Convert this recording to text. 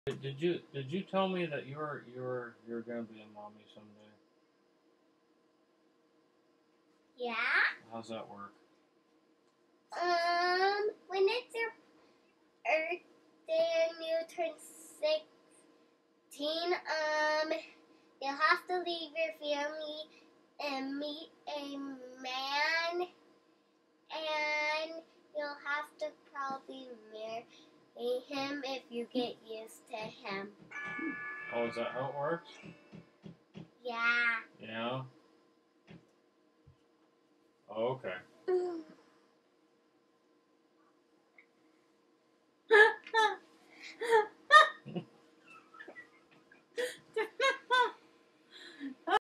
Did you tell me that you're gonna be a mommy someday? Yeah. How's that work? When it's your birthday and you turn 16, you'll have to leave your family and meet a man, and you'll have to probably marry him if you get used to him. Oh, is that how it works? Yeah. Yeah. Oh, okay.